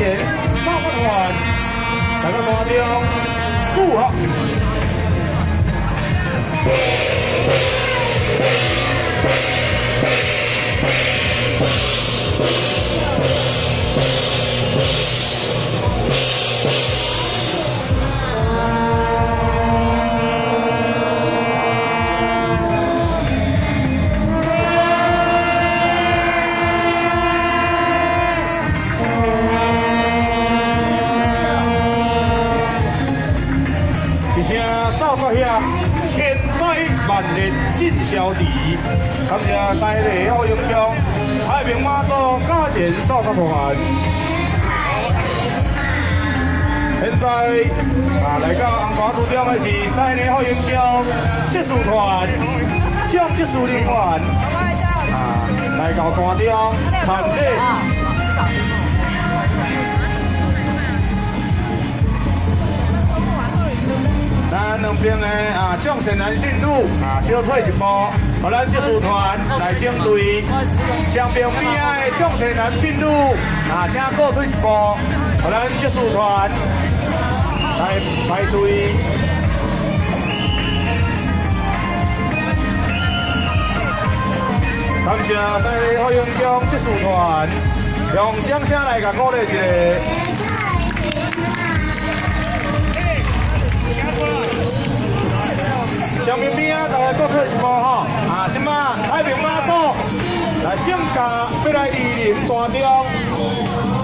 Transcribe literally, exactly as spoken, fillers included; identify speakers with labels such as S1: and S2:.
S1: 检少发团，大家大中祝贺。 一声扫到遐，千载万年尽消除。感谢在地好英雄，太平马祖加减扫扫团。现在啊，来到红花组中的是在地好英雄技术团，将技术人员啊，来到山中参礼。 咱两边的啊，将神南信路啊，小退一步，互咱技术团来整队。上边边的将神南信路啊，请各退一步，互咱技术团来排队。感谢在好英雄技术团，用掌声来甲鼓励一下。 上面边啊，大家各退一步吼！啊，即马太平马祖来圣驾要来莅临山中。